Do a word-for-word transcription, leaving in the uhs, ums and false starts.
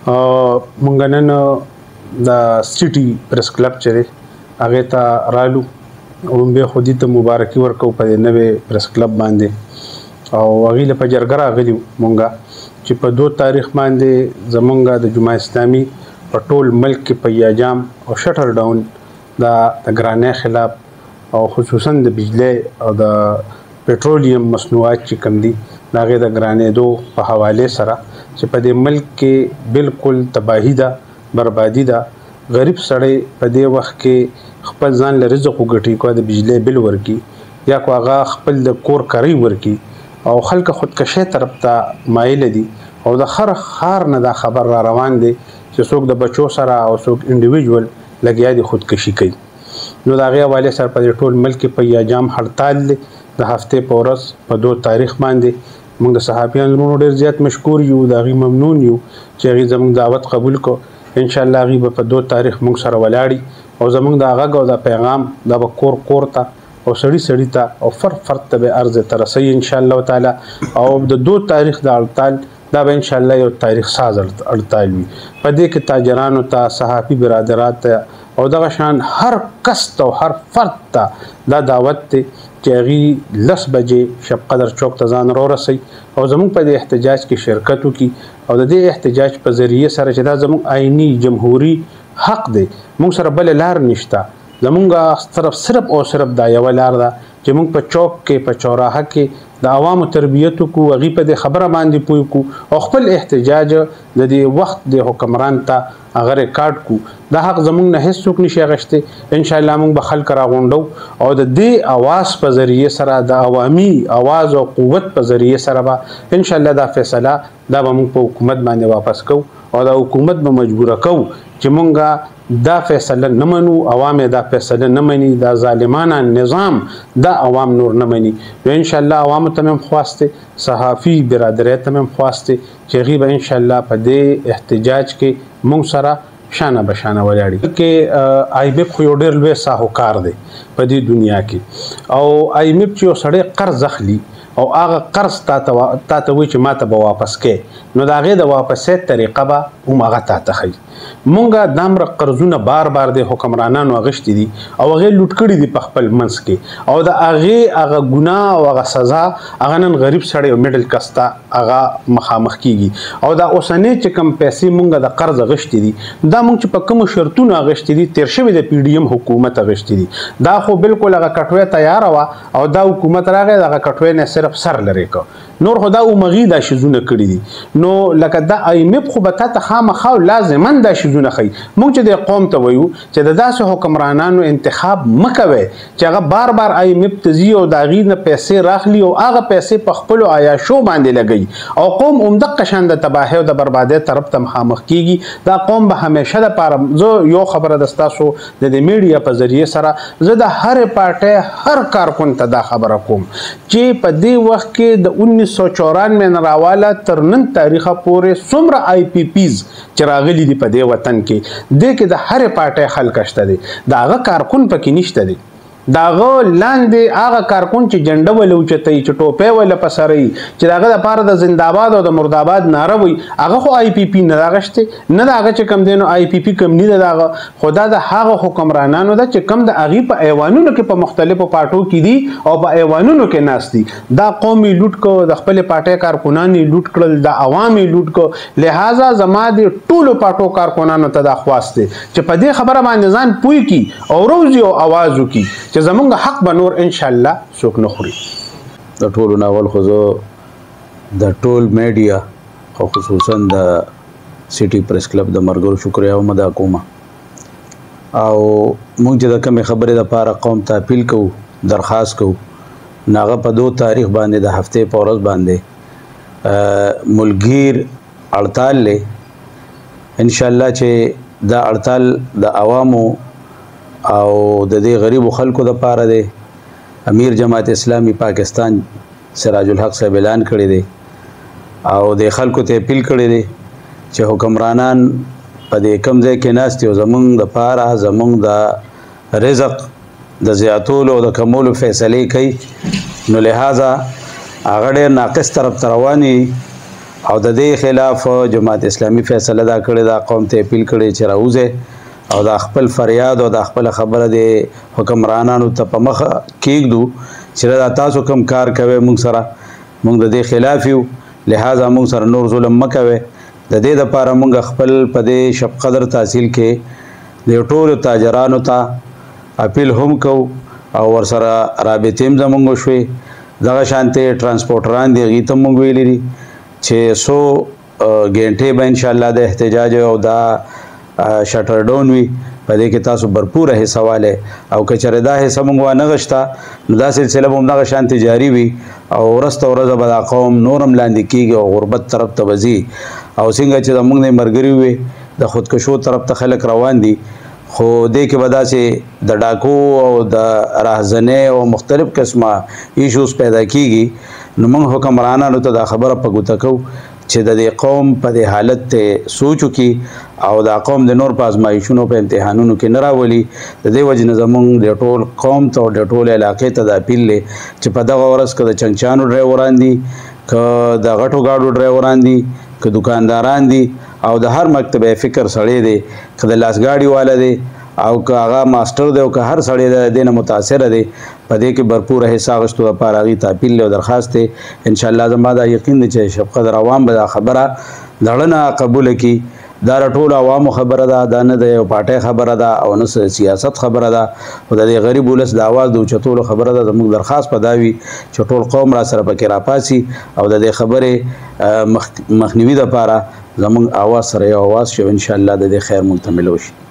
مونږ نن د سټي پریس کلب چې دی هغې ته رالو لومبې خو دې ته مبارکي ورکوو په دې نوې پریس کلب باندې او هغې له په جرګه راغلي مونږ چې په دو تاریخ باندې زمونږ د جماعت اسلامي په ټول ملک کې په یاجام او شټر ډاون د ګرانۍ خلاف او خصوصا د بجلی او د پټرولیم مصنوعات چې کوم دي د هغې د ګرانېدو په حوالې سره چې په دې ملک کې بالکل تباهي ده بربادي ده غریب سړی په دې وخت کې خپل ځان له رزق وګټي کو د بجلی بل ورکي یا کو هغه خپل د کور کاری ورکي او خلک خودکشي طرف ته مایل دي او د هر خار نه دا خبر را روان دي چې څوک د بچو سره او څوک انډیویجوال لګیا دي خودکشي کوي نو د هغې حوالې سره په ټول ملک په یاجام هړتال دی د هفتې په ورځ په دو تاریخ باندې موږ د صحافیانو وروڼو ډېر زیات مشکور یو د هغې ممنون یو چې هغې زموږ دعوت قبول کړو انشاءالله هغې به په دو تاریخ موږ سره ولاړي او زموږ د غږ او د پیغام دا به کور کور ته او سړي سړي ته او فرد فرد ته به عرض ته رسوي انشاءالله تعالی او د دو تاریخ د هړتال دا به انشاءالله یو تاریخ ساز هړتال وي په دې کې تاجرانو ته صحافي برادرات او دغه شان هر کس ته او هر فرد ته دا دعوت دی چې هغې لس بجې شب قدر چوک ته ځان راورسوي او زموږ په دې احتجاج کې شرکت وکړي او د دې احتجاج په ذریعې سره چې دا زموږ آئیني جمهوري حق دی موږ سره بله لار نشته زموږ طرف صرف او صرف دا یوه لار ده چې موږ په چوک کې په چوراهه کې د عوامو تربیت وکړو هغې په دې خبره باندې پوه کړو او خپل احتجاج د دې وخت د حکمران ته هغه ریکارډ کړو دا حق زموږ نه هېڅ څوک نشي اخیستی انشاءالله موږ به خلک راغونډو او د دې اواز په ذریعې سره د عوامي اواز او قوت په ذریعې سره به انشاءالله دا فیصله دا به موږ په حکومت باندې واپس کوو او دا حکومت به مجبوره کوو چې موږ دا فیصله نه منو عوام دا فیصله نه مني دا ظالمانه نظام دا عوام نور نه مني نو انشاءالله عوامو ته مې خواستې صحافي برادرۍ ته مې خواستې چې هغې به انشاءالله په دې احتجاج کې موږ سره شانه بشانه ولاړي کې آی ایم ایف خو یو ډېر لوی ساهوکار دی په دې دنیا کې او آی ایم ایف چې یو سړی قرض اخلي او هغه قرض تا ته وایي چې ما ته به واپس کې نو د هغې د واپسۍ طریقه به هم هغه تا ته ښیي مونږ دامره قرضونه بار بار د حکمرانانو اغشتي دي او هغې لوټ کړي دي په خپل منځ کې او د هغې هغه ګناه او هغه سزا هغه نن غریب سړی او میډل کس ته هغه مخامخ کیږي او دا اوسنۍ چې کوم پیسې مونږ د قرض اغشتي دي دا مونږ چې په کومو شرطونو اغشتي دي تیر شوي د پی ډي ایم حکومت اغشتي دي دا خو بالکل هغه کټوۍ تیاره وه او دا حکومت راغی د هغه کټوۍ نه صرف سر لرې کړ نور خو دا عمغي دا شیزونه کړي دي نو لکه دا آی ایم ایف خو به تا ته خامخا لازما دا شیزونه ښیي موږ چې د قوم ته وایو چې د داسې حکمرانانو انتخاب مه کوئ چې هغه بار بار آی ایم ایف ته ځي او د هغې نه پیسې راخلي او هغه پیسې په خپلو عیاشو باندې لګوي او قوم همدغه شان د تباهۍ او د بربادۍ طرف ته مخامخ کیږي دا قوم به همیشه دپاره زه یو خبره د ستاسو د دې میډیا په ذریعې سره زه د هرې پارټۍ هر کارکن ته دا خبره کوم چې په دې وخت کې د انیس سو چورانوي نه راواله تر نن تاریخه پورې څومره آی پی پیز چې راغلي دي په دې وطن کې دې کې د هرې پارټۍ خلک شته دي د هغه کارکن پکې نشته دی د هغه لاندې هغه کارکن چې جنډه ول اوچتوي چې ټوپۍ ول په سر وي چې د هغه دپاره د زنده‌باد او د مرداباد ناره وي هغه خو آی پی پي نه ده اغشتې نه د هغه چې کوم دی نو آی پی پي کمپني ده د هغه خو دا د هغه حکمرانانو ده چې کوم د هغې په ایوانونو کې په مختلفو پاټو کې دي او په ایوانونو کې ناست دي دا قوم یې لوټ کړو د خپلې پاټۍ کارکنان یې لوټ کړل د عوام یې لوټ کړو لہذا زما د ټولو پاټو کارکنانو ته دا خواست دی چې په دې خبره باندې ځان پوه کړي او روزي او آواز وکړي چې زمونږ حق به نور انشاءالله څوک نه خوري د ټولو نه اول خو زه د ټول میډیا او خصوصا د سټي پریس کلب د ملګرو شکریه هم ادا کوم او موږ چې د کومې خبرې دپاره قوم ته اپیل کوو درخواست کوو نو هغه په دو تاریخ باندې د هفتې په ورځ باندې ملګیر هړتال دی انشاءالله چې دا هړتال د عوامو او د دې غریبو خلکو دپاره دی امیر جماعت اسلامي پاکستان سراج الحق صاحب اعلان کړی دی او د خلکو ته اپیل کړی دی چې حکمرانان په دې کم ځای کې ناست دي او زمونږ دپاره زمونږ د رزق د زیاتولو او د کمولو فیصلې کوي نو لہذا هغه ډېر ناقص طرف ته روان او د دې خلاف جماعت اسلامي فیصله دا کړې دا قوم ته اپیل کړي چې راوځي او دا خپل فریاد او دا خپل خبره د حکمرانانو ته په مخ کېږدو چې دا تاسو کوم کار کوي موږ سره موږ د دې خلاف یو لہذا موږ سره نور ظلم مه کوئ د دې دپاره موږ خپل په دې شب قدر تحصیل کې د ټولو تاجرانو ته اپیل هم کوو او ورسره رابطې هم زموږ وشوې دغه شانتې ټرانسپورټران دي هغوی ته موږ ویلي دي چې څو ګنټې به انشاءالله د احتجاج او دا شټر ډاون وي په دې کې تاسو برپوره حصه والی او که چېرې دا حصه موږ وانه غشته نو دا سلسله به همدغه شانتې جاري وي او ورځ ته ورځه به دا قوم نور هم لاندې کېږي او غربت طرف ته به ځي او څنګه چې زموږ د ملګري وي د خودکشو طرف ته خلک روان دي خو دې کې به داسې د ډاکو او د راهزنې او مختلف قسمه ایشوز پیدا کېږي نو موږ حکمرانانو ته دا خبره په ګوته کوو چې د دې قوم په دې حالت ته سوچ وکړي او دا قوم د نور په ازمایښونو په امتحانونو کې نه راولي د دې وجې نه زموږ د ټول قوم ته او د ټول علاقې ته دا اپیل دی چې په دغه ورځ که د چنګچانو ډرایوران دي که د غټو گاډو ډرایوران دي که دکانداران دي او د هر مکتبه فکر سړی دی که د لاسګاډي والا دی او که هغه ماسټر دی او که هر سړی د دې نه متاثره دی په دې کې برپوره حصه اخیستو لپاره هغوی ته اپیل دی او درخواست دی انشاءالله زما دا یقین دی چې شب قدر عوام به دا خبره دړنه قبوله کړي دا د ټولو عوامو خبره ده دا نه د یو پارټۍ خبره ده او نه سیاست خبره ده خو د دې غریب ولس د اواز د اوچتولو خبره ده زموږ درخواست په دا وي چې ټول قوم را سره پکې راپاسي او د دې خبرې مخنیوي دپاره زموږ اواز سره یو اواز شي انشاءالله د دې خیر موږ ته ملو شي